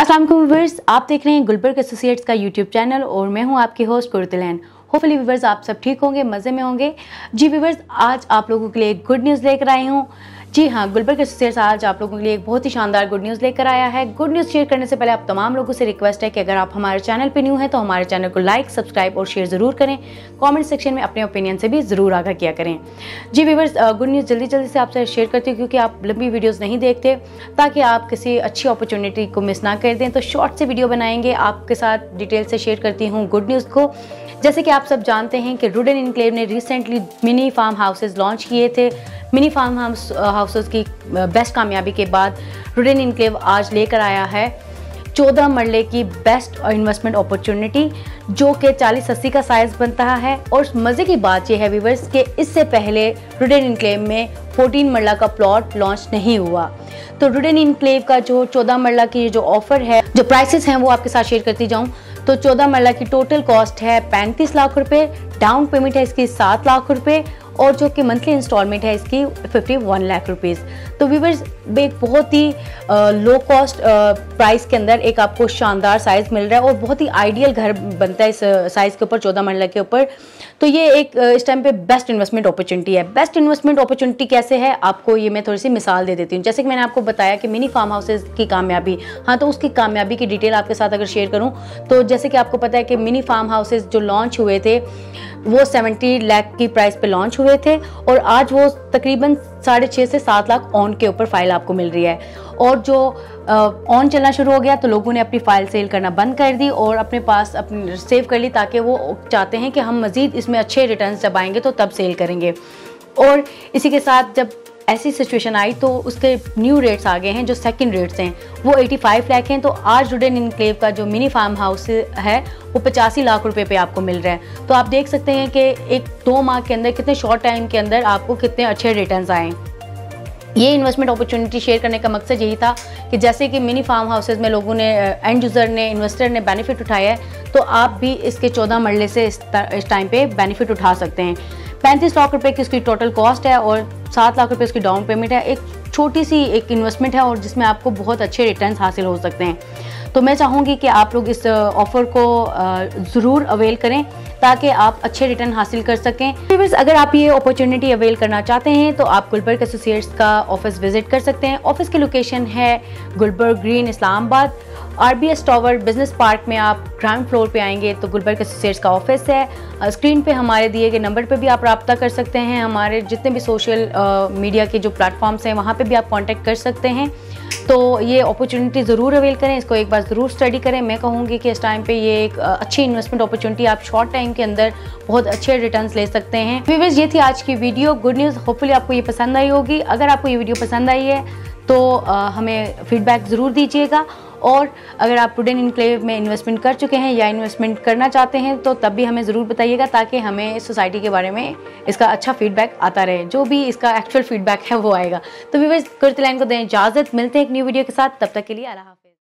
अस्सलाम वालेकुम व्यूअर्स, आप देख रहे हैं गुलबर्ग एसोसिएट्स का यूट्यूब चैनल और मैं हूं आपकी होस्ट कुर्तलैन। होपफुली व्यूअर्स आप सब ठीक होंगे, मज़े में होंगे। जी व्यूअर्स, आज आप लोगों के लिए एक गुड न्यूज़ लेकर आई हूं। जी हाँ, गुलबर्ग एसोसिएट्स आज आप लोगों के लिए एक बहुत ही शानदार गुड न्यूज़ लेकर आया है। गुड न्यूज़ शेयर करने से पहले आप तमाम लोगों से रिक्वेस्ट है कि अगर आप हमारे चैनल पर न्यू हैं तो हमारे चैनल को लाइक, सब्सक्राइब और शेयर ज़रूर करें। कमेंट सेक्शन में अपने ओपिनियन से भी ज़रूर आगाह किया करें। जी व्यूअर्स, गुड न्यूज़ जल्दी से आपसे शेयर करती हूँ क्योंकि आप लंबी वीडियोज़ नहीं देखते, ताकि आप किसी अच्छी अपॉर्चुनिटी को मिस ना कर दें। तो शॉर्ट से वीडियो बनाएंगे, आपके साथ डिटेल से शेयर करती हूँ गुड न्यूज़ को। जैसे कि आप सब जानते हैं कि रुडेन इनक्लेव ने recently mini farm houses launch किए थे। मिनी फार्म हाउसेज की बेस्ट कामयाबी के बाद रुडेन इनक्लेव आज लेकर आया है 14 मरले की बेस्ट इन्वेस्टमेंट अपॉर्चुनिटी, जो कि 40-80 का साइज़ बनता है। और मज़े की बात यह है व्यूअर्स कि इससे पहले रुडेन इनक्लेव में 14 मरला का प्लॉट लॉन्च नहीं हुआ। तो रुडेन इनक्लेव का जो 14 मरला की जो ऑफ़र है, जो प्राइसेस हैं वो आपके साथ शेयर करती जाऊँ। तो 14 मरला की टोटल कॉस्ट है 35 लाख रुपए, डाउन पेमेंट है इसकी 7 लाख रुपए और जो कि मंथली इंस्टॉलमेंट है इसकी 51 लाख रुपीज़। तो व्यूअर्स, एक बहुत ही लो कॉस्ट प्राइस के अंदर एक आपको शानदार साइज़ मिल रहा है और बहुत ही आइडियल घर बनता है इस साइज़ के ऊपर, 14 मरला के ऊपर। तो ये एक इस टाइम पे बेस्ट इन्वेस्टमेंट अपॉर्चुनिटी है। बेस्ट इन्वेस्टमेंट अपॉर्चुनिटी कैसे है, आपको ये मैं थोड़ी सी मिसाल दे देती हूँ। जैसे कि मैंने आपको बताया कि मिनी फार्म हाउसेज की कामयाबी, हाँ, तो उसकी कामयाबी की डिटेल आपके साथ अगर शेयर करूँ तो जैसे कि आपको पता है कि मिनी फार्म हाउसेज जो लॉन्च हुए थे वो 70 लाख की प्राइस पे लॉन्च हुए थे और आज वो तकरीबन 6.5 से 7 लाख ऑन के ऊपर फाइल आपको मिल रही है। और जो ऑन चलना शुरू हो गया तो लोगों ने अपनी फ़ाइल सेल करना बंद कर दी और अपने पास अपनी सेव कर ली, ताकि वो चाहते हैं कि हम मज़ीद इसमें अच्छे रिटर्न्स जब आएंगे तो तब सेल करेंगे। और इसी के साथ जब ऐसी सिचुएशन आई तो उसके न्यू रेट्स आ गए हैं, जो सेकंड रेट्स हैं वो 85 लाख हैं। तो आज रुडेन इनक्लेव का जो मिनी फार्म हाउस है वो 85 लाख रुपए पे आपको मिल रहा है। तो आप देख सकते हैं कि एक 2 माह के अंदर, कितने शॉर्ट टाइम के अंदर आपको कितने अच्छे रिटर्न्स आए। ये इन्वेस्टमेंट अपॉर्चुनिटी शेयर करने का मकसद यही था कि जैसे कि मिनी फार्म हाउसेज में लोगों ने, एंड यूज़र ने, इन्वेस्टर ने बेनिफिट उठाया है, तो आप भी इसके 14 मरले से इस टाइम पे बेनिफिट उठा सकते हैं। 35 लाख रुपए की इसकी टोटल कॉस्ट है और 7 लाख रुपए इसकी डाउन पेमेंट है। एक छोटी सी एक इन्वेस्टमेंट है और जिसमें आपको बहुत अच्छे रिटर्न्स हासिल हो सकते हैं। तो मैं चाहूँगी कि आप लोग इस ऑफ़र को ज़रूर अवेल करें ताकि आप अच्छे रिटर्न हासिल कर सकें। व्यूअर्स, अगर आप ये अपॉर्चुनिटी अवेल करना चाहते हैं तो आप गुलबर्ग एसोसिएट्स का ऑफिस विजिट कर सकते हैं। ऑफिस की लोकेशन है Gulberg green, Islamabad. RBS tower business park में आप ग्राउंड फ्लोर पे आएंगे तो गुलबर्ग एसोसिएट्स का ऑफिस है। स्क्रीन पे हमारे दिए गए नंबर पे भी आप रब्ता कर सकते हैं। हमारे जितने भी सोशल मीडिया के जो प्लेटफॉर्म्स हैं वहाँ पे भी आप कांटेक्ट कर सकते हैं। तो ये अपॉर्चुनिटी ज़रूर अवेल करें, इसको एक बार ज़रूर स्टडी करें। मैं कहूँगी कि इस टाइम पे ये एक अच्छी इन्वेस्टमेंट अपॉर्चुनिटी, आप शॉर्ट टाइम के अंदर बहुत अच्छे रिटर्न्स ले सकते हैं। व्यूअर्स, ये थी आज की वीडियो गुड न्यूज़। होपफुली आपको ये पसंद आई होगी। अगर आपको ये वीडियो पसंद आई है तो हमें फीडबैक ज़रूर दीजिएगा। और अगर आप रुडेन इनक्लेव में इन्वेस्टमेंट कर चुके हैं या इन्वेस्टमेंट करना चाहते हैं तो तब भी हमें ज़रूर बताइएगा, ताकि हमें सोसाइटी के बारे में इसका अच्छा फीडबैक आता रहे। जो भी इसका एक्चुअल फीडबैक है वो आएगा। तो व्यूअर्स, कुर्तलैन को दें इजाज़त, मिलते हैं एक न्यू वीडियो के साथ। तब तक के लिए अल्लाह हाफ़िज़।